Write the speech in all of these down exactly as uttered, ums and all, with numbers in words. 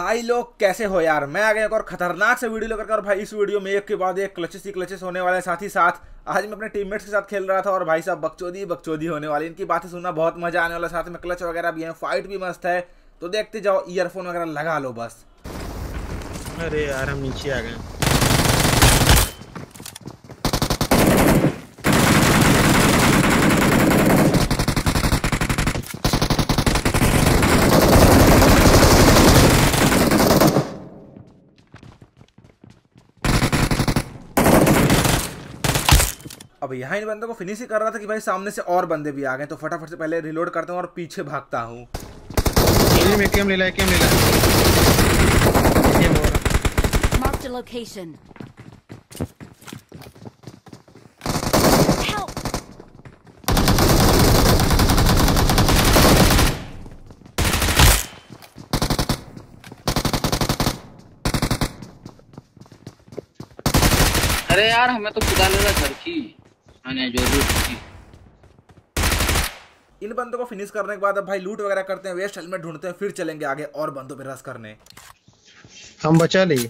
भाई लोग कैसे हो यार, मैं आ गया एक और खतरनाक से वीडियो लेकर। और भाई इस वीडियो में एक के बाद एक क्लचेस ही क्लचेस होने वाले हैं। साथ ही साथ आज मैं अपने टीममेट्स के साथ खेल रहा था और भाई साहब बकचोदी बकचोदी होने वाली, इनकी बातें सुनना बहुत मजा आने वाला। साथ में क्लच वगैरह भी है, फाइट भी मस्त है, तो देखते जाओ। ईयरफोन वगैरह लगा लो बस। अरे यार हम नीचे आ गए। अब यहाँ इन बंदों को फिनिश ही कर रहा था कि भाई सामने से और बंदे भी आ गए, तो फटाफट से पहले रिलोड करता हूँ और पीछे भागता हूँ। में केम ले ला, केम ले ला। Marked a location. Help! अरे यार हमें तो खुदा लगा घर की आने जरूरत थी। इन बंदों को फिनिश करने के बाद अब भाई लूट वगैरह करते हैं, वेस्ट हेलमेट ढूंढते हैं, फिर चलेंगे आगे और बंदों पे रश करने। हम बचा ली।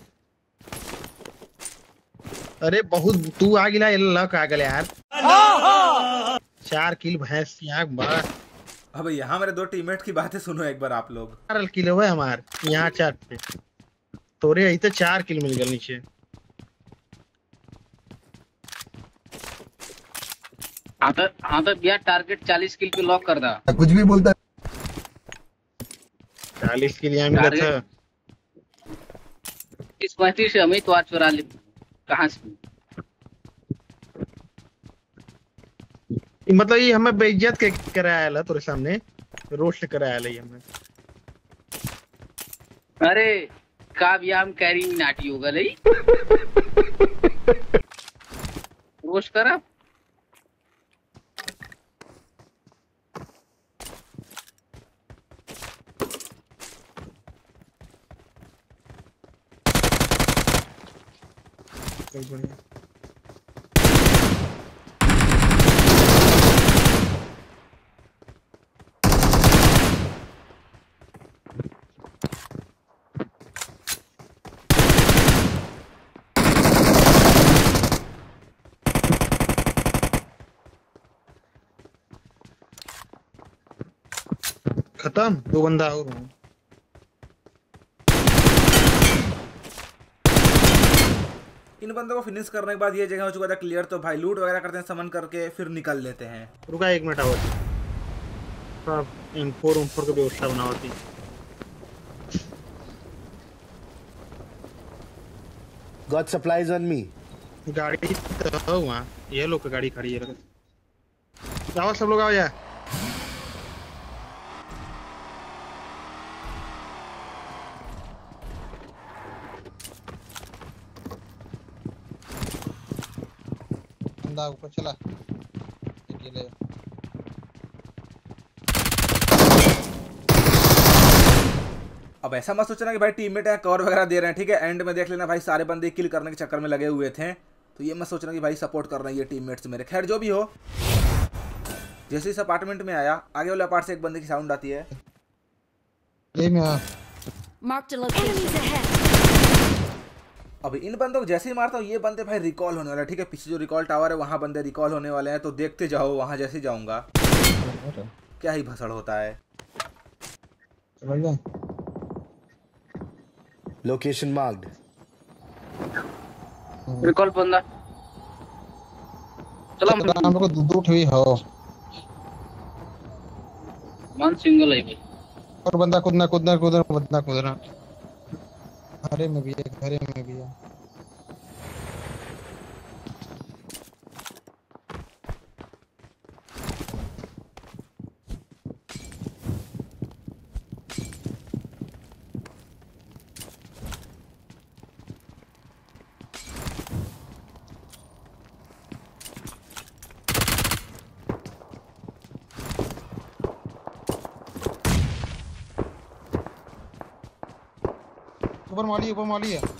अरे बहुत तू आ गिला लक आ गले यार। चार किल भैंस यहाँ बार। अब यहाँ मेरे दो टीममेट की बातें सुनो एक बार आप लोग। चार किल हुए हमार यहाँ चार पे, तोरे यही तो चार किल मिल गए नीचे। हाँ तो हाँ तो भैया टारगेट चालीस किल पे लॉक कर दा। कुछ भी बोलता चालीस किल यहाँ मिला था। इस पैंतीस से हमें तो आज चुरा ले कहाँ से। मतलब ये हमें बेइज्जत के कराया ला तोरे सामने, रोस्ट कराया ला ये हमें। अरे का भैया हम कैरी नाटी होगा ले रोस्ट करा। बढ़िया। खत्म, दो बंदा और हूँ। इन बंदों को फिनिश करने के बाद ये जगह हो चुका था क्लियर, तो भाई लूट वगैरह करते हैं, समन करके फिर निकल लेते हैं। रुका एक मिनट और इन फोर फोर की व्यवस्था बना होती। God supplies on me. गाड़ी तो वहाँ ये लोग की गाड़ी खड़ी है। आओ सब लोग आओ यार। बंदा ऊपर चला अकेले। अब ऐसा मत सोचना कि भाई टीममेट है कवर वगैरह दे रहे हैं, ठीक है। एंड में देख लेना भाई सारे बंदे किल करने के चक्कर में लगे हुए थे, तो ये मत सोचना कि भाई सपोर्ट कर रहे हैं ये टीममेट्स मेरे। खैर जो भी हो, जैसे इस अपार्टमेंट में आया, आगे वाले अपार्ट से एक बंदे की साउंड आती है। Marked a location. अब इन बंदों को जैसे ही मारता हूँ ये बंदे भाई रिकॉल होने वाले, ठीक है। पीछे जो रिकॉल टावर है वहाँ बंदे रिकॉल होने वाले हैं, तो देखते जाओ। वहाँ जैसे ही जाऊंगा क्या ही भसड़ होता है। Location marked. रिकॉल बंदा चलो हम हमको दो ठोई हो। वन सिंगल है भाई। और बंदा कूदना कूदना कूदना बंदा कूदना। घरे में भी है, घरे में भी है। ऊपर माली ऊपर माली है।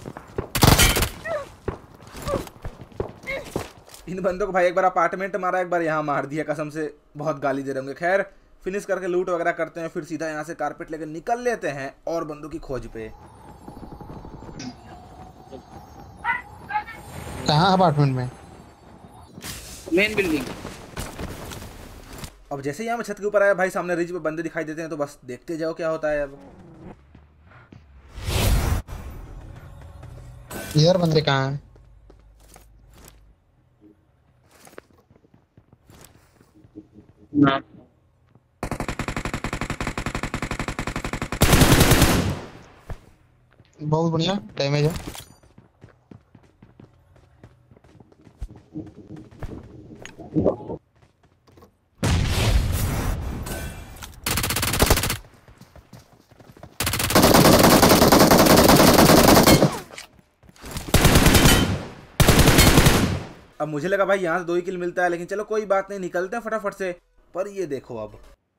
इन बंदों को भाई एक बार अपार्टमेंट मारा, एक बार यहाँ मार दिया, कसम से बहुत गाली दे रहे होंगे। खैर फिनिश करके लूट वगैरह करते हैं, फिर सीधा यहाँ से कारपेट लेकर निकल लेते हैं और बंदों की खोज पे। कहाँ अपार्टमेंट में? Main building. अब जैसे ही यहाँ छत के ऊपर आया भाई, सामने रिज पे बंदे दिखाई देते हैं, तो बस देखते जाओ क्या होता है। अब इधर बंदे कहाँ हैं? ना बहुत बढ़िया डैमेज है। अब मुझे लगा भाई यहाँ से दो ही किल मिलता है, लेकिन चलो कोई बात नहीं, निकलते हैं फटाफट से। पर ये देखो अब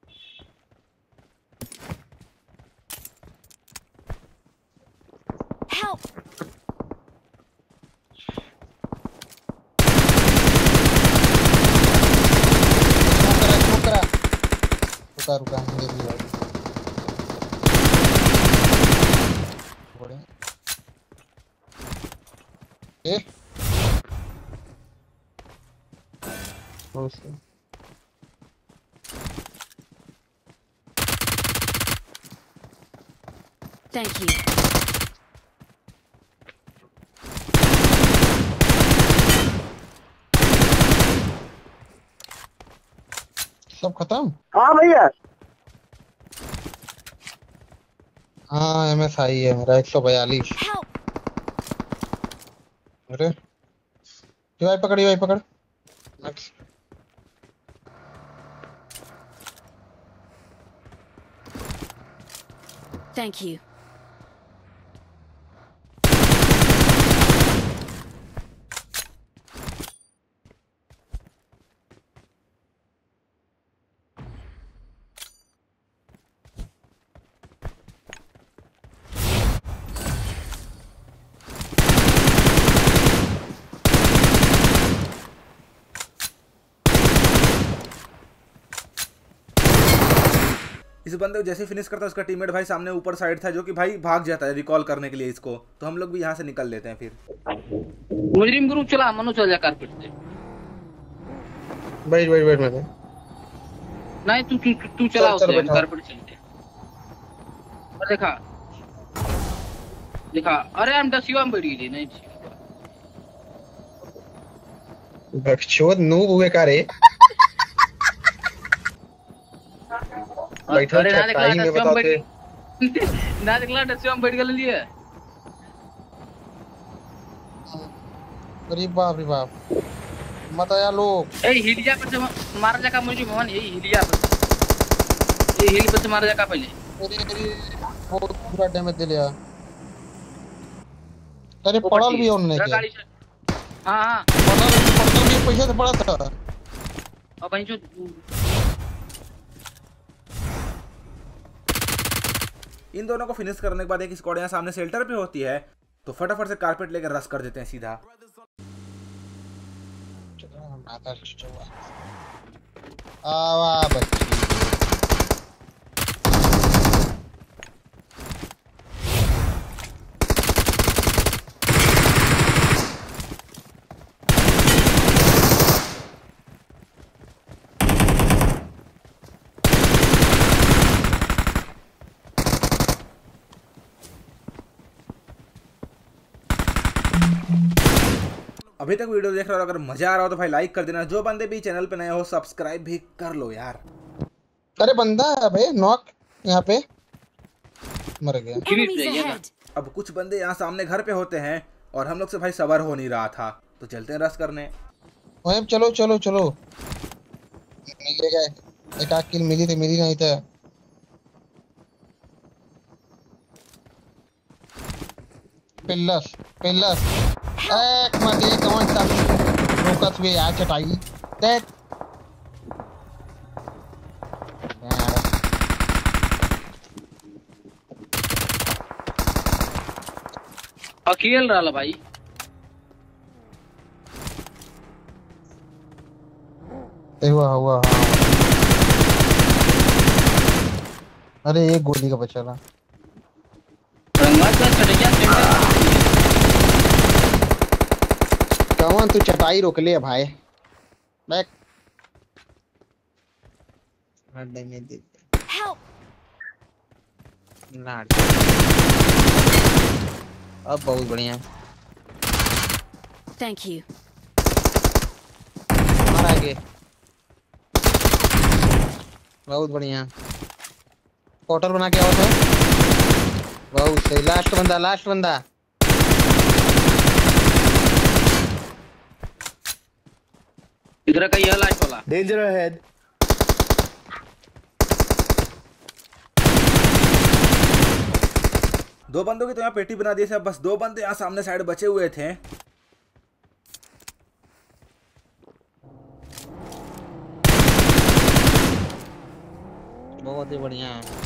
Help! स्मोक करा, स्मोक करा। रुका रुका मेरे लिए भाई। बढ़िया। ए ओके। Thank you. सब खत्म? हाँ भैया। हाँ एम एस आई है मेरा एक सौ बयालीस। Help! अरे भाई पकड़, भाई पकड़। Next Thank you. इस बंदे को जैसे फिनिश करता है, उसका टीममेट भाई सामने ऊपर साइड था, जो कि भाई भाग जाता है रिकॉल करने के लिए इसको। तो हम लोग भी यहाँ से निकल लेते हैं फिर। मुजरिम ग्रुप चला, मनु चल जा कारपेट से। वेट वेट वेट मैं नहीं तू तू तू चला चल, चल, उसे, बैठा। कारपेट चलते। और देखा देखा, अरे हम दसियो में बैठ गई नहीं। बकचोद नूब हुए का रे। बैठो अरे ना देखला छटाई में दसियो में बताते। बैठ ना देखला दसियो में बैठ गल लिए। अरे बाप रे बाप मत आया लोग। ए हिलिया पर से मारा जाका मुझे भवन, यही हिलिया पर, ये हिल पर से मारा जाका पहले। अरे अरे बहुत बुरा डैमेज दे लिया। अरे पड़ल भी उन्होंने के। गाड़ी से हां हां पड़ल पड़ल भी पैसे से पड़ा था। और भाई जो इन दोनों को फिनिश करने के बाद एक स्क्वाड यहाँ सामने शेल्टर पे होती है, तो फटाफट से कारपेट लेकर रश कर देते हैं सीधा। आवा बच्ची अभी तक वीडियो देख रहे हो, अगर मजा आ रहा हो तो भाई लाइक कर देना। जो बंदे भी चैनल पे नए हो सब्सक्राइब भी कर लो यार। अरे बंदा है भाई नॉक यहाँ पे मर गया। Enemies ahead. अब कुछ बंदे यहाँ सामने घर पे होते हैं और हम लोग से भाई सबर हो नहीं रहा था, तो चलते हैं रश करने। ओए चलो चलो चलो मिलेगा। एक आध किल मिली थी, मिली नहीं था। पिल्लस पिल्लस एक मत ये कौन सा फोकस भी आ चटाई देख। अकेल रहा भाई। हुआ हुआ हाँ। अरे एक गोली का बचा था। रंगा का चढ़ गया सेंटर। कम पवन तू चटाई रोक ले भाई बैक हड्डे में दे Help! लाड अब बहुत बढ़िया Thank you. मार आगे बहुत बढ़िया पोर्टल बना के आओ तो बहुत सही लास्ट बंदा लास्ट बंदा इधर का ये लास्ट वाला Danger ahead. दो बंदों की तो यहाँ पेटी बना दी है, बस दो बंदे यहाँ सामने साइड बचे हुए थे। बहुत ही बढ़िया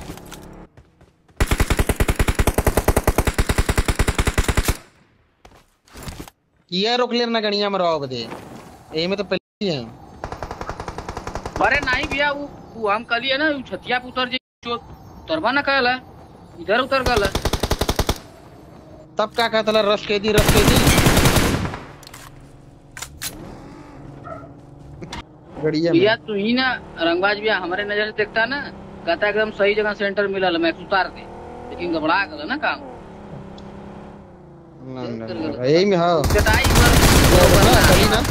किया रोक लेना गणिया मरवाओ बदे ए में तो पहले ही है अरे नहीं भैया वो वो हम कल है ना वो छतिया पे उतर जी उतरवा ना कहला इधर उतर गल तब क्या कहता ला रश के दी रश के दी गड़िया में भैया तू ही ना रंगबाज भैया हमारे नजर से देखता ना कहता एकदम सही जगह सेंटर मिला मैं उतार दे लेकिन घबरा गल ना काम ना, ना, ना, यही में हाँ चटाई सही ना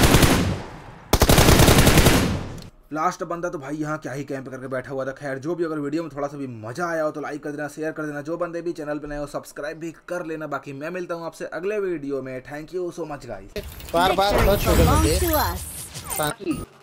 लास्ट बंदा तो भाई यहाँ क्या ही कैंप करके बैठा हुआ था। खैर जो भी, अगर वीडियो में थोड़ा सा भी मजा आया हो तो लाइक कर देना, शेयर कर देना, जो बंदे भी चैनल पे नए हो सब्सक्राइब भी कर लेना। बाकी मैं मिलता हूँ आपसे अगले वीडियो में। Thank you so much guys. बार बार Victory बहुत छोटे belongs बंदे to us. सा-